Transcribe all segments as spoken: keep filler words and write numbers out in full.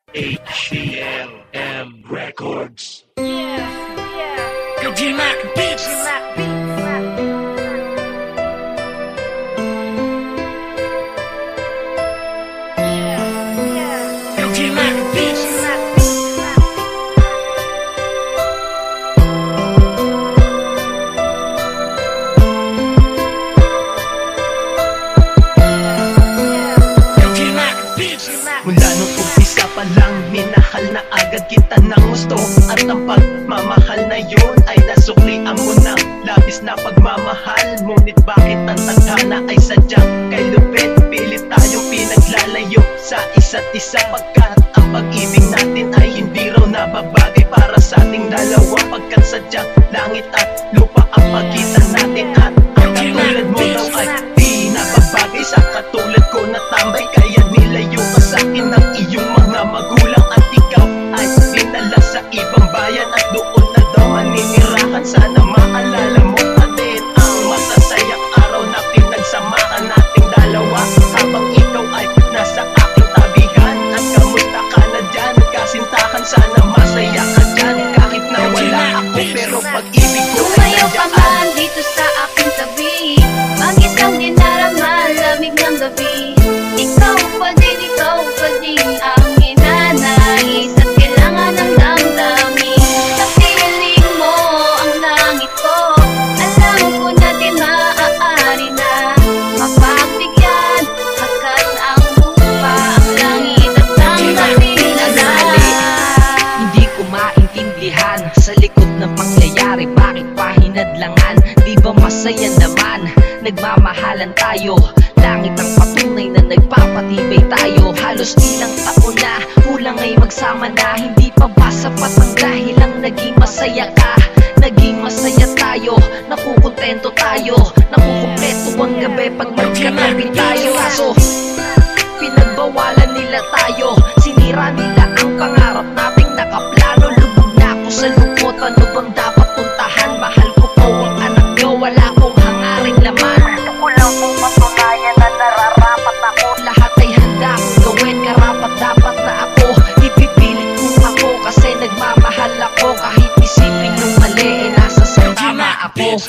H E L M Records. Yeah, yeah. Go G-Mac Beats. G-Mac Beats. Yeah, yeah. Go G-Mac Beats. G-Mac Beats. Go G-Mac Beats. Mula nung umpisa pa lang, minahal na agad kita ng gusto. At ang pagmamahal na yun ay nasuklian mo ng labis na pagmamahal. Ngunit bakit ang tadhana ay sadyang kay lupit? Pilit tayong pinaglalayo sa isa't isa, pagkat ang pag-ibig natin ay hindi raw nababagay para sa ating dalawa. Pagkat sadyang langit at lupa ang pagitan natin. At ang katulad mo daw ay di nababagay sa katulad ko na tambay. Kaya nilayo ka sa akin ng iyong mga magulang. At ikaw ay dinala sa ibang bayan at doon na daw maninirahan. Sana maalala mo pa din ang masasayang araw na pinagsamahan nating dalawa. Habang ikaw ay nasa aking tabihan. At kamusta ka na dyan, kasintahan, sana masaya ka dyan. Kahit na wala ako, pero pag-ibig ko ay Tumayo ka nandiyan. man dito sa aking tabi, mag-isang dinarama, lamig ng gabi. Ikaw pa din, ikaw pa din ang hinanais at kailangan ng damdamin. Sa piling mo ang langit ko, alam ko na di maaari na mapagbigyan. Hakat ang lupa, ang langit at tanggapin na na. Hindi ko maintindihan sa likod ng pangyayari, bakit pa hinadlangan? Di ba masaya naman, nagmamahalan tayo. Langit ang patunay na nagpapatibay tayo. Halos ilang taon na, kulang ay magsama na. Hindi pa ba sapat ang dahilang naging masaya ka? Naging masaya tayo, nakukontento tayo. Nakukumpleto ang gabi pag magkatabi tayo. Kaso, pinagbawalan nila tayo. Sinira nila ang pangarap nating nakaplano. Lubog na ako sa lungkot, ano bang dapat puntahan? Mahal ko po ang anak nyo, wala kong hangaring laman. Gusto ko lang pong matunayan na nararapat ako. Lahat ay handa kong gawin, karapat dapat na ako. Ipipilit kong ako kasi nagmamahal ako. Kahit isipin yung mali, eh nasa sa tama ako.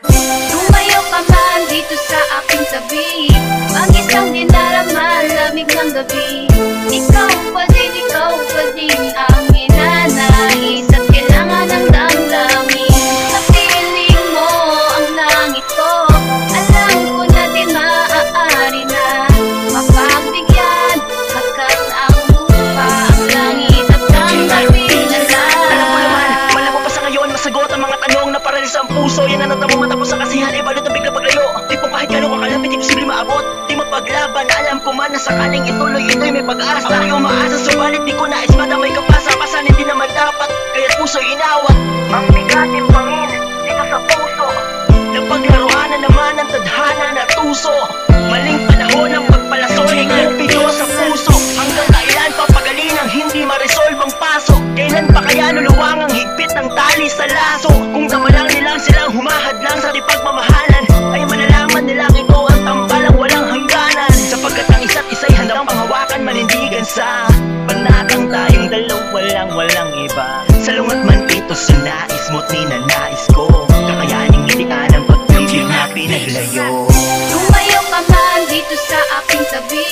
Tumayo ka man dito sa aking tabi, mag-isang dinarama, lamig ng gabi. Ikaw pa din, ikaw pa din ang hinanais at kailangan ng damdamin. Sa piling mo ang langit ko, alam ko na di maaari na mapagbigyan. Hakat ang lupa, ang langit at tanggapin na na. Alam mo naman, wala ko pa sa ngayon masagot ang mga tanong na paralis ang puso. Yan ang natamo mata ko sa kasihan, ay balot ang bigla paglayo. Di po kahit gano'ng kakalapit, di posible maabot. Di mapaglaban, alam ko man na sakaling ituloy, ito'y may pag-asa. Ako'y umaasa, subalit di ko nais madamay ka pa sa pasan, hindi naman dapat, kaya't puso'y inawat. Ang bigating pangin, dito sa puso. Napaglaruan na naman ang tadhana na tuso. Maling panahon ang pagpalasoy, kupido sa puso. Hanggang kailan papagalin ang hindi ma-resolve ang paso? Kailan pa kaya luluwang ang higpit ng tali sa laso? Kung damalang nilang silang humahadlang sa di pagmamahalan, ay malalaman nilang ito ang tambalang walang hangganan. Sapagkat ang isa't isa'y handang panghawakan, manindigan sa panatang tayong dalawa walang walang iba. Salungat man ito sa nais mo't ninanais ko, kakayaning itikan ang pag-ibig na pinaglayo. Tumayo ka man dito sa aking tabi,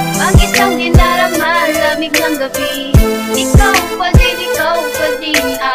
mag-isang dinarama, lamig ng gabi. Ikaw pa din, ikaw pa din